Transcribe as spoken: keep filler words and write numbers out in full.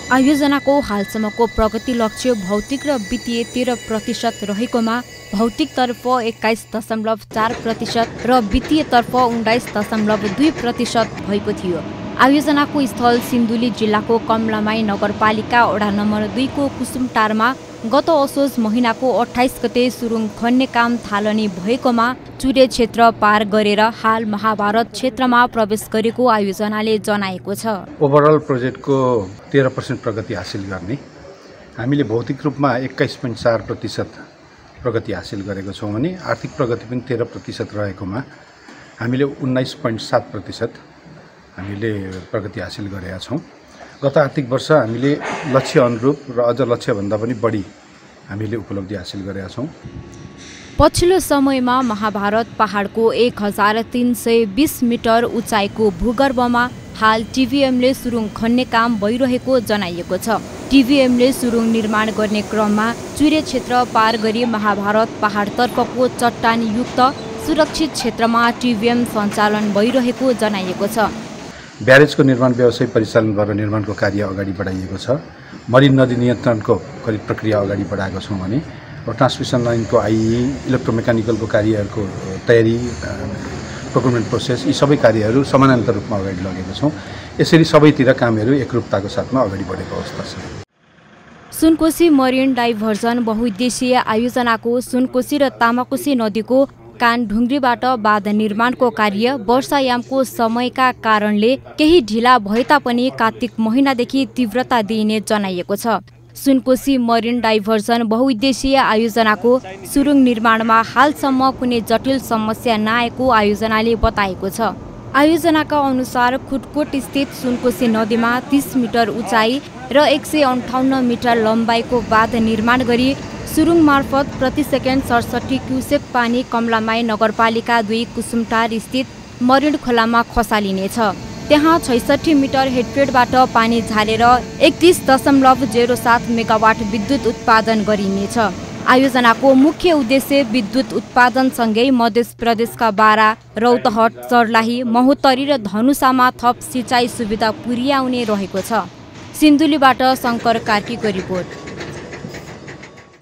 आयोजनाको हालसम्मको प्रगति लक्ष्य भौतिक र वित्तीय तेह्र प्रतिशत रहेकोमा भौतिकतर्फ एक्काइस दशमलव चार प्रतिशत र वित्तीयतर्फ उन्नाइस दशमलव दुई प्रतिशत भएको थियो। आयोजनाको स्थल सिन्धुली जिल्लाको कमलामाई नगरपालिका वडा नम्बर दुईको कुसुमटारमा गत असोज महिनाको अठाइस गते सुरुङ खन्ने काम थालनी भएकोमा चुरे क्षेत्र पार गरेर हाल महाभारत क्षेत्रमा प्रवेश गरेको आयोजनाले जनाएको छ। ओभरअल प्रोजेक्टको तेह्र पर्सेन्ट प्रगति हासिल गर्ने हामीले भौतिक रूपमा एक्काइस पोइन्ट चार प्रतिशत प्रगति हासिल गरेको छौँ भने आर्थिक प्रगति पनि तेह्र प्रतिशत रहेकोमा हामीले उन्नाइस पोइन्ट सात प्रतिशत हामीले प्रगति हासिल गरेका छौँ। गत आर्थिक वर्ष हामीले लक्ष्य अनुरूप र अझ लक्ष्यभन्दा पनि बढी हामीले उपलब्धि हासिल गरेका छौँ। पछिल्लो समयमा महाभारत पहाडको एक हजार तीन सय बिस मिटर उचाइको भूगर्भमा हाल टिभीएमले सुरुङ खन्ने काम भइरहेको जनाइएको छ। टिभीएमले सुरुङ निर्माण गर्ने क्रममा चुरे क्षेत्र पार गरी महाभारत पहाडतर्फको चट्टानयुक्त सुरक्षित क्षेत्रमा टिभीएम सञ्चालन भइरहेको जनाइएको छ। ब्यारेजको निर्माण व्यवसायिक परिचालन गरेर निर्माणको कार्य अगाडि बढाइएको छ। मरिन नदी नियन्त्रणको प्रक्रिया अगाडि बढाएको छौँ भने र ट्रान्समिसन लाइनको आइई इलेक्ट्रोमेकानिकलको कार्यहरूको तयारी प्रोक्युरमेन्ट प्रोसेस यी सबै कार्यहरू समानान्तर रूपमा अगाडि लगेका छौँ। यसरी सबैतिर कामहरू एकरूपताको साथमा अगाडि बढेको अवस्था छ। सुनकोशी मरिन डाइभर्जन बहुउद्देशीय आयोजनाको सुनकोशी र तामाकोशी नदीको कानढुङ्ग्रीबाट बाँध निर्माणको कार्य वर्षायामको समयका कारणले केही ढिला भए तापनि कार्तिक महिनादेखि तीव्रता दिइने जनाइएको छ। सुनकोशी मरिन डाइभर्जन बहुउद्देशीय आयोजनाको सुरुङ निर्माणमा हालसम्म कुनै जटिल समस्या नआएको आयोजनाले बताएको छ। आयोजनाका अनुसार खुटकोट स्थित सुनकोशी नदीमा तीस मिटर उचाइ र एक सय अन्ठाउन्न मिटर लम्बाइको बाँध निर्माण गरी सुरुङ मार्फत प्रति सेकेन्ड सडसठी क्युसेक पानी कमलामाई नगरपालिका दुई कुसुमटार स्थित मरिन खोलामा खसालिनेछ। त्यहाँ छैसठी मिटर हेडफेडबाट पानी झारेर एकतिस दशमलव जेरो सात मेगावाट विद्युत उत्पादन गरिनेछ। आयोजनाको मुख्य उद्देश्य विद्युत उत्पादनसँगै मध्य प्रदेशका बारा, रौतहट, सर्लाही, महोत्तरी र धनुषामा थप सिँचाइ सुविधा पुर्याउने रहेको छ। सिन्धुलीबाट शङ्कर कार्कीको रिपोर्ट।